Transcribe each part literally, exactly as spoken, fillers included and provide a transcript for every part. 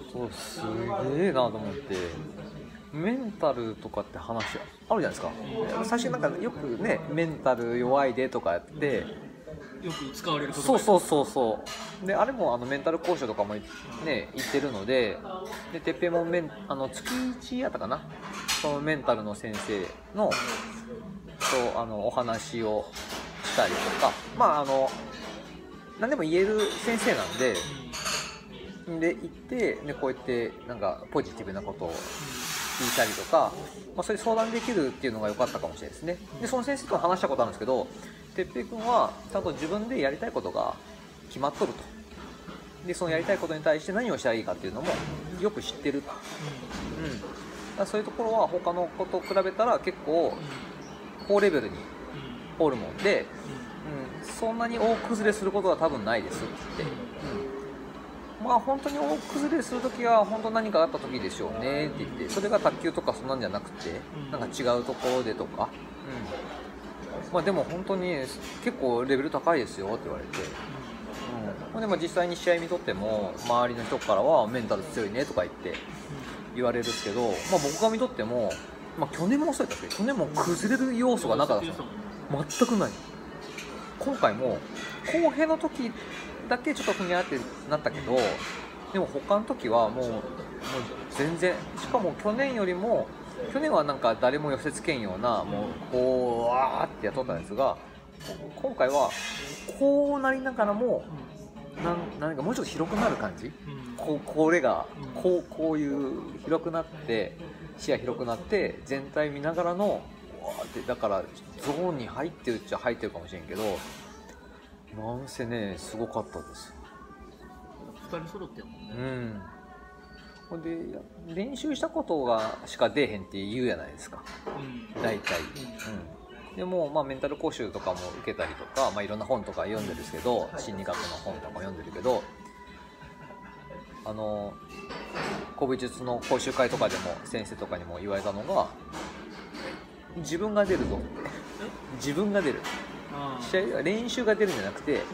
そうすげえなと思って、メンタルとかって話あるじゃないですか。最初なんかよくね、メンタル弱いでとかやってよく使われること。 そうそうそうそう。であれもあのメンタル講師とかもね言ってるので、でてっぺいもメンあの月いちやったかな、そのメンタルの先生のとあのお話をしたりとか、まああの何でも言える先生なんで、で行ってでこうやってなんかポジティブなことを聞いたりとか、まあ、それ相談できるっていうのが良かったかもしれないですね。でその先生と話したことあるんですけど、てっぺいくんはちゃんと自分でやりたいことが決まっとると。でそのやりたいことに対して何をしたらいいかっていうのもよく知ってると、うん、だからそういうところは他の子と比べたら結構高レベルにおるもんで、うん、そんなに大崩れすることは多分ないですって言って、うん、まあ本当に大崩れするときは本当何かあったときでしょうねって言って、それが卓球とかそんなんじゃなくてなんか違うところでとか、うん、まあでも本当に結構レベル高いですよって言われて、うん、でも実際に試合見とっても周りの人からはメンタル強いねとか言って言われるんですけど、まあ、僕が見とっても、まあ、去年もそうやったけど去年も崩れる要素がなかったですよ。全くない。今回も公平の時だけちょっとふにゃってなったけど、でも他の時はもう、もう全然、しかも去年よりも去年はなんか誰も寄せつけんようなもうこうわーってやっとったんですが、今回はこうなりながらもなんなんかもうちょっと広くなる感じ、こ, これがこう、こういう広くなって視野広くなって全体見ながらのでだからゾーンに入ってるっちゃ入ってるかもしれんけど、なんせねすごかったです。 ふたり揃ってるもんね。 うん。ほんで練習したことがしか出えへんって言うじゃないですか、うん、大体、うん、でも、まあ、メンタル講習とかも受けたりとか、まあ、いろんな本とか読んでるんですけど、心理学の本とかも読んでるけど、あの古武術の講習会とかでも先生とかにも言われたのが、自分が出るぞって自分が出る試合練習が出るんじゃなくて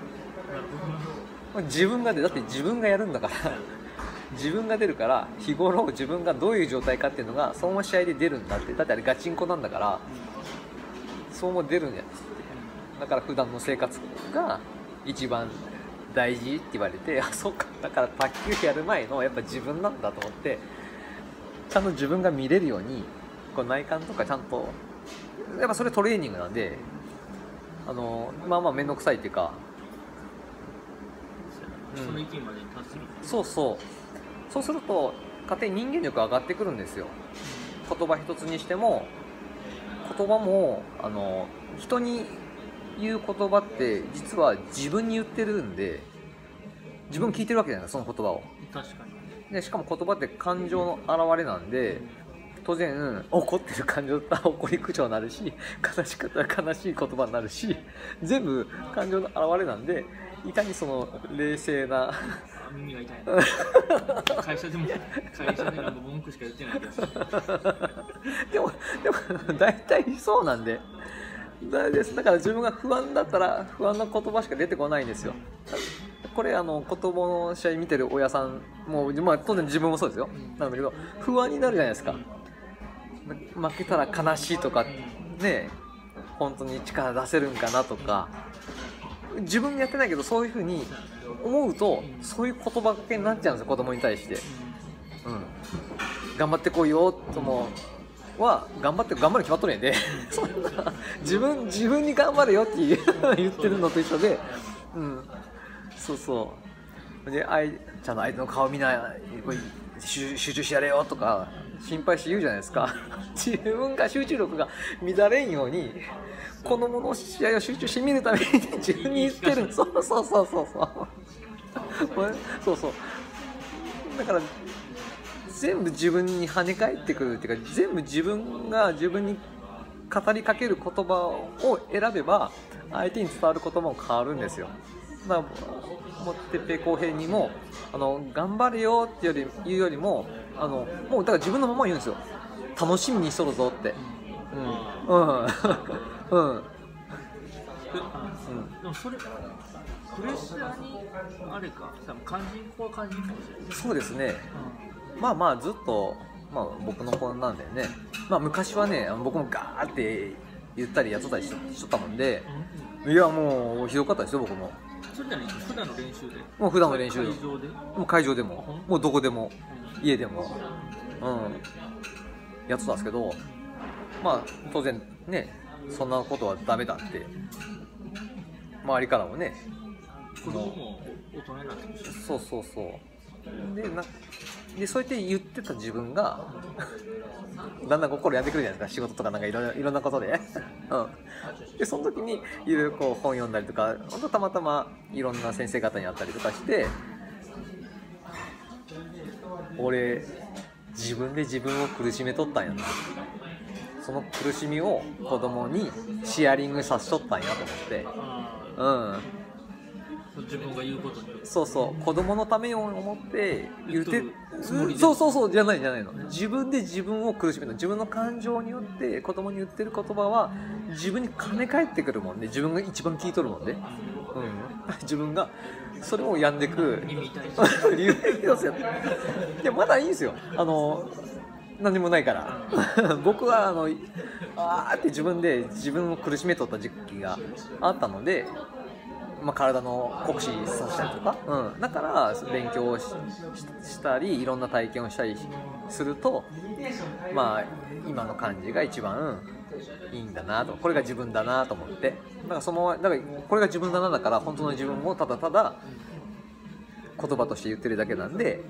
自分が出る。だって自分がやるんだから自分が出るから、日頃自分がどういう状態かっていうのがその試合で出るんだって。だってあれガチンコなんだからそうも出るんやつって。だから普段の生活が一番大事って言われて、あ、そうか、だから卓球やる前のやっぱ自分なんだと思って、ちゃんと自分が見れるようにこう内観とかちゃんと、やっぱそれトレーニングなんで、あのまあまあ面倒くさいっていうか、 その域までに達する、 うん、そうそう。そうすると勝手に人間力上がってくるんですよ。言葉一つにしても、言葉もあの人に言う言葉って実は自分に言ってるんで、自分聞いてるわけじゃないですか、その言葉を。 確かに。 でしかも言葉って感情の表れなんで、当然怒ってる感情だったら怒り口調になるし、悲しかったら悲しい言葉になるし、全部感情の表れなんで、いかにその冷静な耳が痛いな会社でも会社でなんか文句しか言ってないけどでもでも大体そうなんで、だから自分が不安だったら不安な言葉しか出てこないんですよ。これあの子供の試合見てる親さんも、まあ、当然自分もそうですよ、なんだけど不安になるじゃないですか。負けたら悲しいとかね、本当に力出せるんかなとか、自分やってないけどそういう風に思うと、そういう言葉がけになっちゃうんですよ、子供に対して。うん、頑張ってこいよともは頑張って頑張る決まっとるんやでそんな自分自分に頑張れよって言ってるのと一緒で、うん、そうそうで、あいちゃんと相手の顔見ない、集中してやれよとか心配して言うじゃないですか自分が集中力が乱れんように子供の試合を集中して見るために自分に言ってる。そうそうそうそうそうそうそう。だから全部自分に跳ね返ってくるっていうか、全部自分が自分に語りかける言葉を選べば相手に伝わる言葉も変わるんですよ。だからもうてっぺい公平にもあの頑張れよっていうより言うよりも、あのもうだから自分のまま言うんですよ。楽しみにしとるぞって。うんうんうん。 でもそれプレッシャーにあれか多分感じん子は感じんかもしれない。 そうですね、まあまあずっと、まあ、僕の子なんだよね。まあ昔はね僕もガーって言ったりやっとったりしとったもんで、いやもうひどかったですよ僕も。 それなりに普段の練習でもう普段の練習で会場でもう会場でももうどこでも家でも、うん、やっとったんですけど、まあ当然ねそんなことはダメだって周りからもね、 子供も大人になってくるし、 そうそうそうでなでそうやって言ってた自分がだんだん心やってくるじゃないですか、仕事とかなんかいろいろいろんなことで、うん、でその時にいろいろこう本読んだりとか本当たまたまいろんな先生方に会ったりとかして、俺自分で自分を苦しめとったんやな、その苦しみを子供にシェアリングさせとったんやと思って、 うん、自分が言うことによって、 そうそう子供のためを思って言ってつもりで、 そうそうそうじゃないじゃないの、自分で自分を苦しめる、自分の感情によって子供に言ってる言葉は自分に跳ね返ってくるもんで、自分が一番聞いとるもんで、うん、自分がそれをやんでく耳痛いし理由ですよ。いやまだいいんですよ、あの何もないから僕はあのあーって自分で自分を苦しめとった時期があったので、まあ、体の酷使させたりとか、うん、だから勉強を し, したりいろんな体験をしたりすると、まあ今の感じが一番いいんだなと、これが自分だなと思って、だからそのだからこれが自分だなだから本当の自分をただただ言葉として言ってるだけなんで、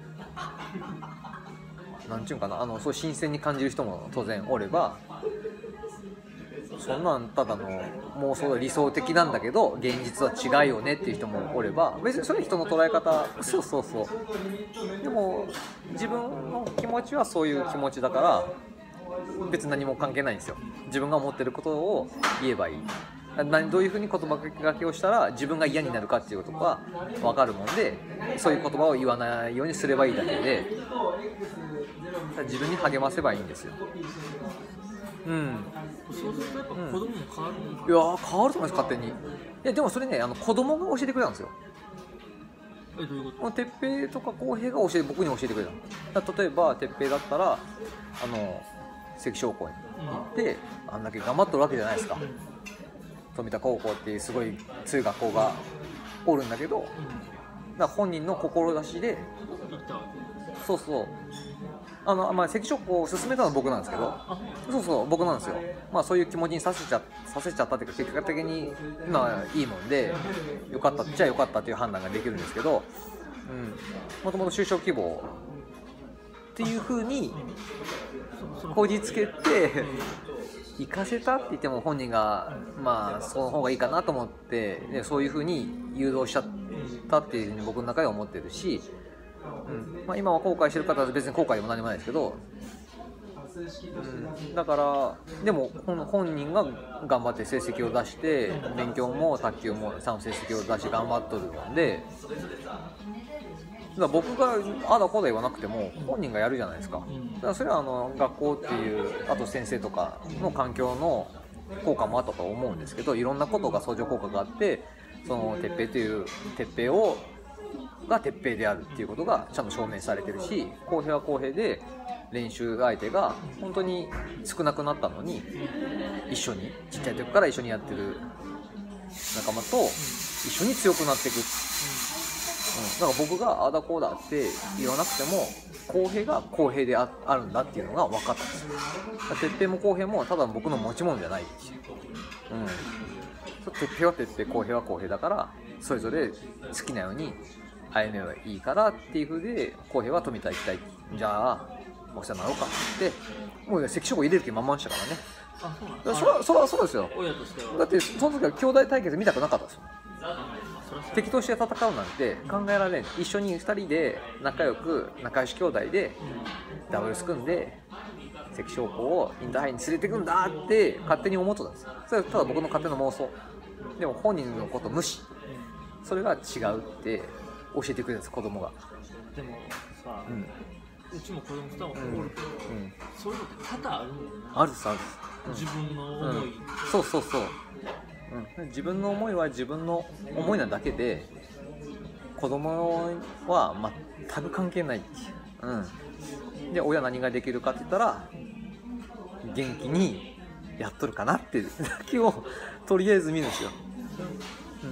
なんちゅうんかな、あのそう新鮮に感じる人も当然おれば、そんなんただの妄想理想的なんだけど現実は違うよねっていう人もおれば、別にそれは人の捉え方、そうそうそう、でも自分の気持ちはそういう気持ちだから別に何も関係ないんですよ。自分が思ってることを言えばいい、何どういうふうに言葉がけをしたら自分が嫌になるかっていうことが分かるもんで、そういう言葉を言わないようにすればいいだけで、自分に励ませばいいんですよ。うん、 そうするとやっぱ子供も変わるのか、 いやー変わると思います勝手に。いやでもそれね、あの子供が教えてくれたんですよ。 えどういうこと？ この哲平とか浩平が教えて僕に教えてくれた。だ例えば哲平だったらあの関商工に行って、うん、あんだけ頑張ってるわけじゃないですか、うん、富田高校っていうすごい強い学校がおるんだけど、うん、だから本人の志で行ったわけ。 そうそう、あの、まあ、関商工を進めたのは僕なんですけど、そうそう僕なんですよ。まあそういう気持ちにさせちゃさせちゃったっていうか、結果的にまあいいもんでよかったっちゃよかったっていう判断ができるんですけど、もともと就職希望っていう風にこじつけて行かせたって言っても本人がまあその方がいいかなと思って、ね、そういう風に誘導しちゃったっていう風に僕の中では思ってるし、うんまあ、今は後悔してる方は別に後悔でも何もないですけど、うん、だからでも本人が頑張って成績を出して勉強も卓球もちゃんと成績を出して頑張っとるので、だから僕があだこうだ言わなくても本人がやるじゃないですか。だからそれはあの学校っていうあと先生とかの環境の効果もあったと思うんですけど、いろんなことが相乗効果があって、その鉄平という鉄平をが鉄平であるっていうことがちゃんと証明されてるし、公平は公平で練習相手が本当に少なくなったのに一緒にちっちゃい時から一緒にやってる仲間と一緒に強くなっていく、うん、だから僕があだこうだって言わなくても公平が公平で あ, あるんだっていうのが分かったんですよ。鉄平も公平もただ僕の持ち物じゃないし、うん、鉄平は鉄平、公平は公平だからそれぞれ好きなように歩めばいいからっていう風で、公平は富田行きたい、じゃあお世話になろうかって言ってもう関所入れる気満々でしたからね。 あ、そうなんだからそれはそうですよ。 親としてはだってその時は兄弟対決見たくなかったですよ。敵として戦うなんて考えられん。一緒にふたりで仲良く仲良し兄弟でダブルス組んで関商工をインターハイに連れてくんだって勝手に思ってたんですよ。それはただ僕の勝手な妄想でも本人のこと無視、それが違うって教えてくれるんです子供が。 でもさ、うんうちも子供ふたりおるけど、うんうん、そういうのって多々あるもんな。 あるさ、 うん、自分の思い、 うん、そうそうそう、 うん、自分の思いは自分の思いなだけで子供は全く関係ないっていう、うん、で親何ができるかって言ったら元気にやっとるかなってだけをとりあえず見るんですよ、うん、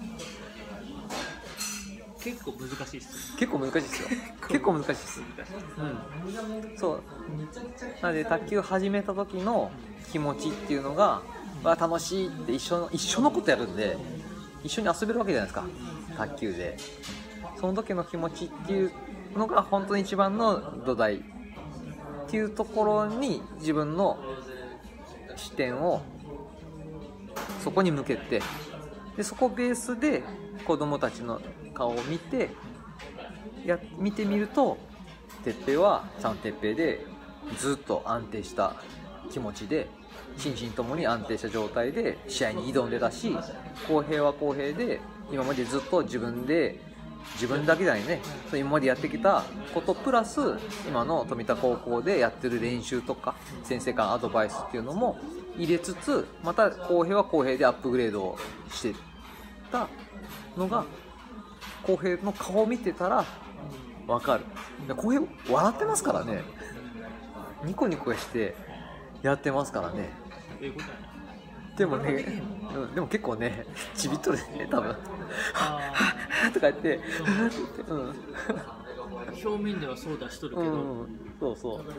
結構難しいっす。 結構難しいですよ結構難しいです、うん、そうなので卓球始めた時の気持ちっていうのが、わ楽しいって一緒の一緒のことやるんで一緒に遊べるわけじゃないですか卓球で。その時の気持ちっていうのが本当に一番の土台っていうところに自分の視点をそこに向けて、でそこベースで子供たちの顔を見てや見てみると、哲平はちゃんと哲平でずっと安定した気持ちで心身ともに安定した状態で試合に挑んでたし、公平は公平で今までずっと自分で自分だけじゃないね、今までやってきたことプラス今の富田高校でやってる練習とか先生からアドバイスっていうのも入れつつ、また公平は公平でアップグレードをしてたのが公平の顔を見てたら分かる。公平笑ってますからね、ニコニコしてやってますからね。でもね、うん、でも結構ねちびっとるね多分とか言ってうん、 表面ではそう出しとるけど、 うん、そうそう、うん、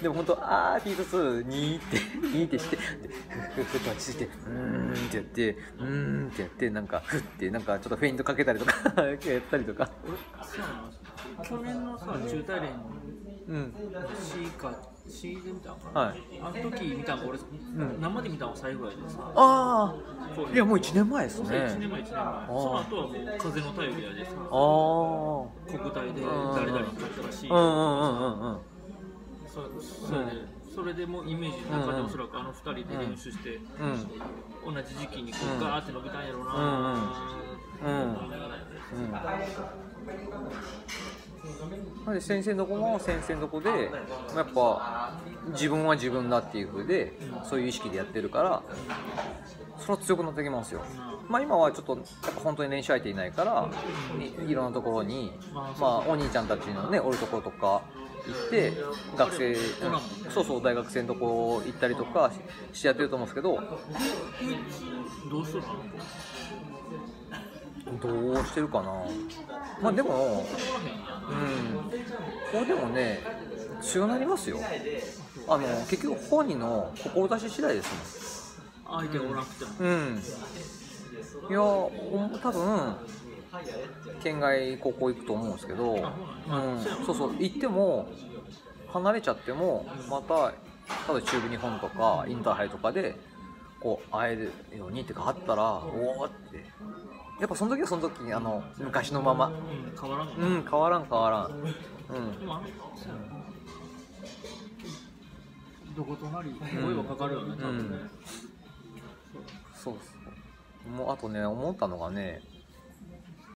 でも本当あーって言いつつにーってにーってしてふふっと落ち着いてうーんってやってうーんってやってなんかふってなんかちょっとフェイントかけたりとかやったりとか。 そうなんです。去年のさ中大連うん、 C か C で見たのかな、 はい、 あの時見たの俺、うん、生で見たのが最後やでさ。 ああ、いやもういちねんまえですね。 いちねんまえいちねんまえ。その後はもう風の便りやでさ。ああ。国体で誰々に勝ったらしい。うんうんうんうんうん。そそれで、それでもイメージの中でおそらくあのふたりで練習して、うん、同じ時期にこうガーって伸びたんやろうな。うんうんうん。 なんで先生の子も先生の子でやっぱ自分は自分だっていう風でそういう意識でやってるからそれは強くなってきますよ。まあ今はちょっとやっぱ本当に練習相手いないからいろんなところにまあお兄ちゃんたちのねおるところとか行って学生そうそう大学生のとこ行ったりとかしてやってると思うんですけど、 どうするの？ どうしてるかな。まあでも、うん、これでもね強なりますよ。あの結局本人の志次第ですもん。相手がおらなくても。 うん。いや多分県外高校行くと思うんですけど、うん、そうそう行っても離れちゃってもまたただ中部日本とかインターハイとかでこう会えるようにってかあったらおおって。やっぱその時はその時にあの昔のまま、うん、 変わらん、 うん、変わらん変わらん、うん、 どことなり声はかかるよね、多分ね、 そうそう。もうあとね思ったのがね、